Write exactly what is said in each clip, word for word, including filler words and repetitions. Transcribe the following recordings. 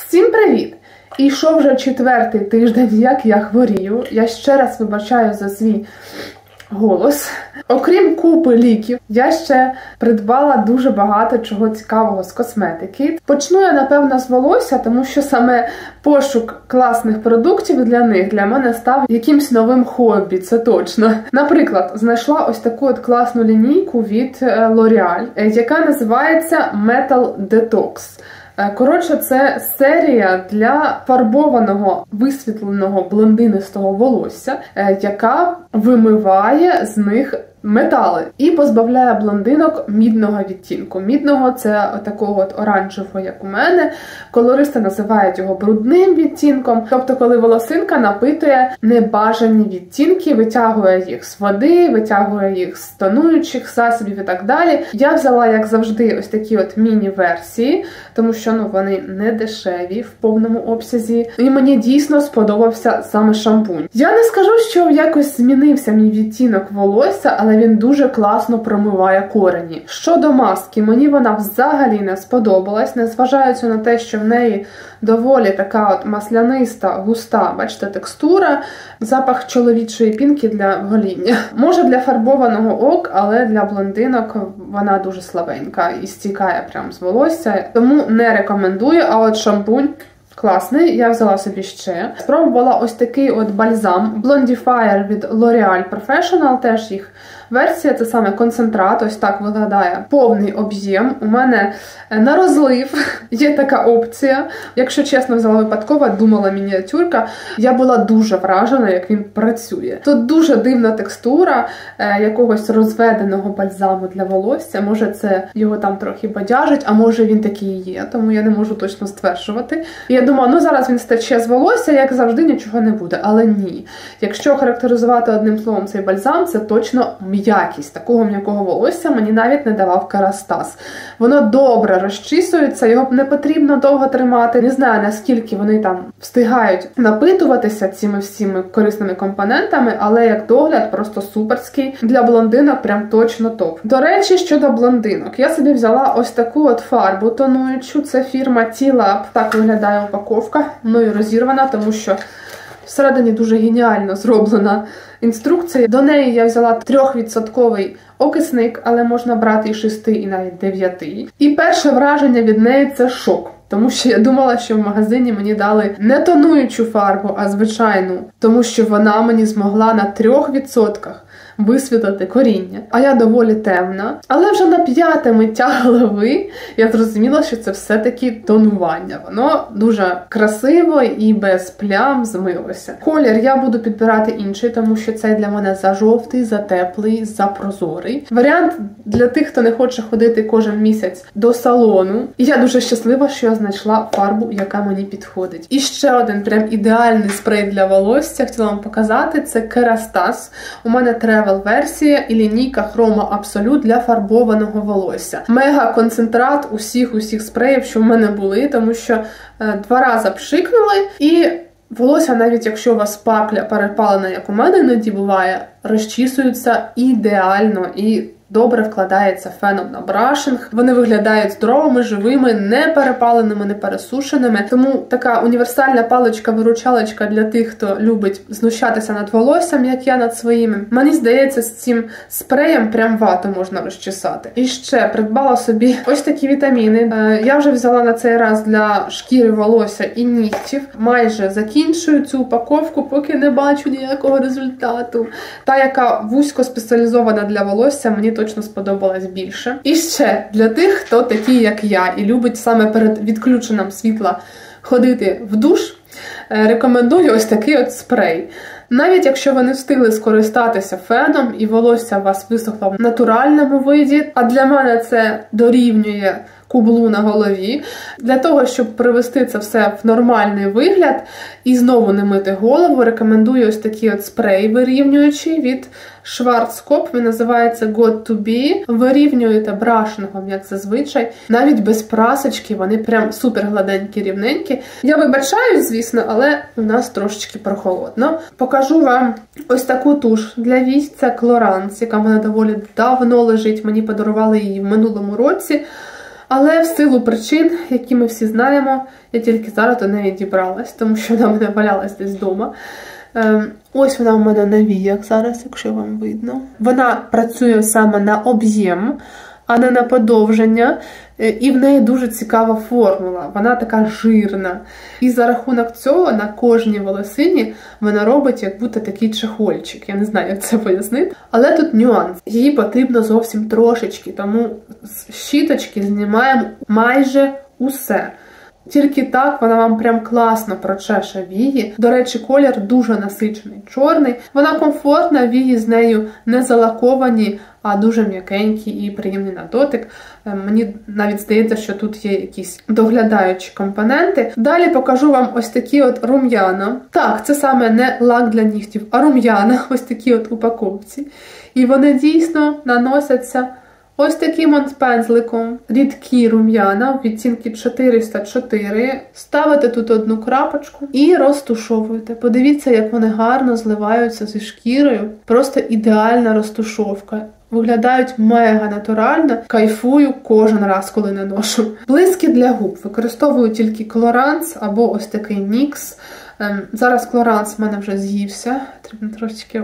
Всім привіт! І йшов вже четвертий тиждень, як я хворію. Я ще раз вибачаю за свій голос. Окрім купи ліків, я ще придбала дуже багато чого цікавого з косметики. Почну я, напевно, з волосся, тому що саме пошук класних продуктів для них для мене став якимсь новим хобі, це точно. Наприклад, знайшла ось таку от класну лінійку від L'Oreal, яка називається Metal Detox. Коротше, це серія для фарбованого, висвітленого блондинистого волосся, яка вимиває з них метали і позбавляє блондинок мідного відтінку. Мідного – це такого от оранжевого, як у мене. Колористи називають його брудним відтінком. Тобто, коли волосинка напитує небажані відтінки, витягує їх з води, витягує їх з тонуючих засобів і так далі. Я взяла, як завжди, ось такі от міні-версії, тому що ну, вони не дешеві в повному обсязі. І мені дійсно сподобався саме шампунь. Я не скажу, що якось змінився мій відтінок волосся, але він дуже класно промиває корені. Щодо маски, мені вона взагалі не сподобалась, незважаючи на те, що в неї доволі така от масляниста, густа, бачите, текстура, запах чоловічої пінки для гоління. Може для фарбованого ок, але для блондинок вона дуже слабенька і стікає прям з волосся, тому не рекомендую, а от шампунь класний, я взяла собі ще. Спробувала ось такий от бальзам Blondifier від L'Oreal Professional, теж їх версія, це саме концентрат, ось так виглядає повний об'єм. У мене на розлив є така опція. Якщо чесно, взяла випадково, думала мініатюрка. Я була дуже вражена, як він працює. Тут дуже дивна текстура е, якогось розведеного бальзаму для волосся. Може це його там трохи бадяжить, а може він такий і є, тому я не можу точно стверджувати. І я думала, ну зараз він стече з волосся, як завжди нічого не буде. Але ні. Якщо характеризувати одним словом цей бальзам, це точно м'якість. Такого м'якого волосся мені навіть не давав Керастас. Воно добре розчісується, його не потрібно довго тримати. Не знаю, наскільки вони там встигають напитуватися цими всіми корисними компонентами, але як догляд просто суперський. Для блондинок прям точно топ. До речі, щодо блондинок. Я собі взяла ось таку от фарбу тонуючу. Це фірма T-Lab. Так виглядає упаковка. Мною розірвана, тому що всередині дуже геніально зроблена інструкція. До неї я взяла трьохвідсотковий окисник, але можна брати і шести, і навіть дев'яти. І перше враження від неї – це шок. Тому що я думала, що в магазині мені дали не тонуючу фарбу, а звичайну. Тому що вона мені змогла на трьох відсотках висвітлити коріння. А я доволі темна. Але вже на п'яте миття голови я зрозуміла, що це все-таки тонування. Воно дуже красиво і без плям змилося. Колір я буду підбирати інший, тому що цей для мене зажовтий, затеплий, запрозорий. Варіант для тих, хто не хоче ходити кожен місяць до салону. І я дуже щаслива, що я знайшла фарбу, яка мені підходить. І ще один прям ідеальний спрей для волосся, хотіла вам показати, це Керастас. У мене тревел-версія і лінійка Chroma Absolute для фарбованого волосся. Мега концентрат усіх-усіх спреїв, що в мене були, тому що е, два рази пшикнули і волосся, навіть якщо у вас пакля перепалена, як у мене іноді буває, розчісуються ідеально і добре вкладається феном на брашинг. Вони виглядають здоровими, живими, не перепаленими, не пересушеними. Тому така універсальна паличка-виручалочка для тих, хто любить знущатися над волоссям, як я над своїми. Мені здається, з цим спреєм прям вату можна розчесати. І ще придбала собі ось такі вітаміни. Я вже взяла на цей раз для шкіри, волосся і нігтів. Майже закінчую цю упаковку, поки не бачу ніякого результату. Та, яка вузько спеціалізована для волосся, мені точно сподобалась більше. І ще для тих, хто такий, як я, і любить саме перед відключенням світла ходити в душ, рекомендую ось такий от спрей. Навіть якщо ви не встигли скористатися феном і волосся у вас висохло в натуральному виді, а для мене це дорівнює кублу на голові, для того, щоб привести це все в нормальний вигляд і знову не мити голову, рекомендую ось такий от спрей вирівнюючий від Schwarzkopf, він називається Got to Be. Вирівнюєте брашингом, як зазвичай. Навіть без прасочки, вони прям супер гладенькі, рівненькі. Я вибачаюсь, звісно, але у нас трошечки прохолодно. Покажу вам ось таку туш для вій, це Clarins, яка в мене доволі давно лежить. Мені подарували її в минулому році. Але в силу причин, які ми всі знаємо, я тільки зараз до неї дібралась, тому що вона в мене валялась десь вдома. Ось вона в мене на віях зараз, якщо вам видно. Вона працює саме на об'єм, а не на подовження. І в неї дуже цікава формула. Вона така жирна. І за рахунок цього на кожній волосині вона робить як будто такий чехольчик. Я не знаю, як це пояснити. Але тут нюанс. Її потрібно зовсім трошечки, тому з щіточки знімаємо майже усе. Тільки так вона вам прям класно прочеше вії. До речі, колір дуже насичений, чорний. Вона комфортна, вії з нею не залаковані, а дуже м'якенькі і приємні на дотик. Мені навіть здається, що тут є якісь доглядаючі компоненти. Далі покажу вам ось такі от рум'яна. Так, це саме не лак для нігтів, а рум'яна, ось такі от упаковці. І вони дійсно наносяться ось таким от пензликом. Рідкі рум'яна в відтінки чотириста чотири. Ставите тут одну крапочку і розтушовуєте. Подивіться, як вони гарно зливаються зі шкірою. Просто ідеальна розтушовка. Виглядають мега натурально. Кайфую кожен раз, коли наношу. Блиски для губ. Використовую тільки Colorants або ось такий нікс. Зараз Colorants в мене вже з'ївся. Треба трошечки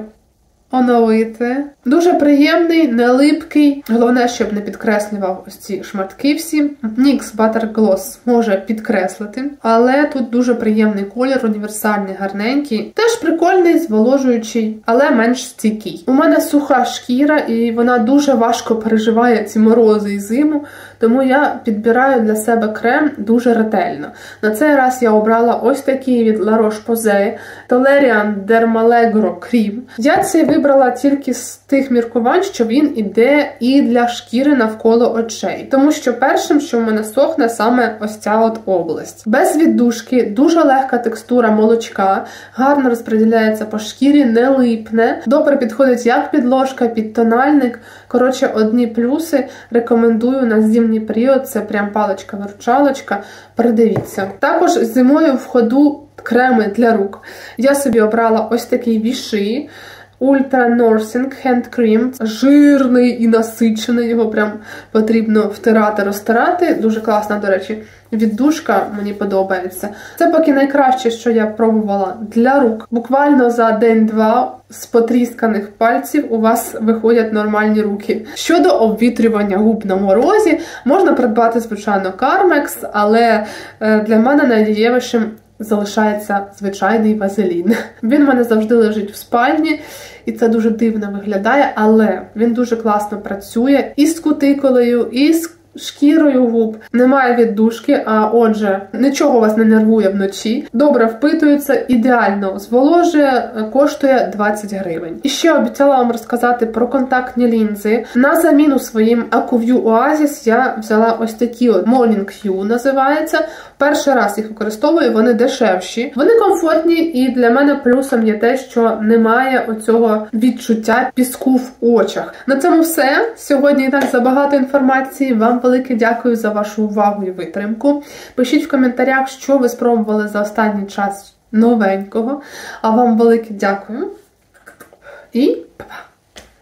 оновити. Дуже приємний, не липкий. Головне, щоб не підкреслював ось ці шматки всі. нікс Butter Gloss може підкреслити, але тут дуже приємний колір, універсальний, гарненький. Теж прикольний, зволожуючий, але менш стійкий. У мене суха шкіра, і вона дуже важко переживає ці морози і зиму, тому я підбираю для себе крем дуже ретельно. На цей раз я обрала ось такий від La Roche-Posay Toleriane Dermalegro Cream. Я цей вибрала тільки з тих міркувань, що він іде і для шкіри навколо очей. Тому що першим, що в мене сохне, саме ось ця от область. Без віддушки, дуже легка текстура молочка, гарно розподіляється по шкірі, не липне. Добре підходить як підложка, під тональник. Коротше, одні плюси. Рекомендую на зимній період, це прям паличка-виручалочка. Передивіться. Також зимою в ходу креми для рук. Я собі обрала ось такий Vichy Ultra Nourishing Hand Cream. Жирний і насичений, його прям потрібно втирати, розтирати. Дуже класна, до речі, віддушка, мені подобається. Це поки найкраще, що я пробувала для рук. Буквально за день-два з потрісканих пальців у вас виходять нормальні руки. Щодо обвітрювання губ на морозі, можна придбати, звичайно, Carmex, але для мене найдієвішим залишається звичайний вазелін. Він в мене завжди лежить в спальні, і це дуже дивно виглядає, але він дуже класно працює і з кутикулею, і з шкірою губ. Немає віддушки, а отже, нічого вас не нервує вночі. Добре впитується, ідеально зволожує, коштує двадцять гривень. І ще обіцяла вам розказати про контактні лінзи. На заміну своїм Acuvue Oasis я взяла ось такі от Morning Hue називається. Перший раз їх використовую, вони дешевші. Вони комфортні, і для мене плюсом є те, що немає оцього відчуття піску в очах. На цьому все. Сьогодні і так забагато інформації. Вам велике дякую за вашу увагу і витримку. Пишіть в коментарях, що ви спробували за останній час новенького. А вам велике дякую. І па-па!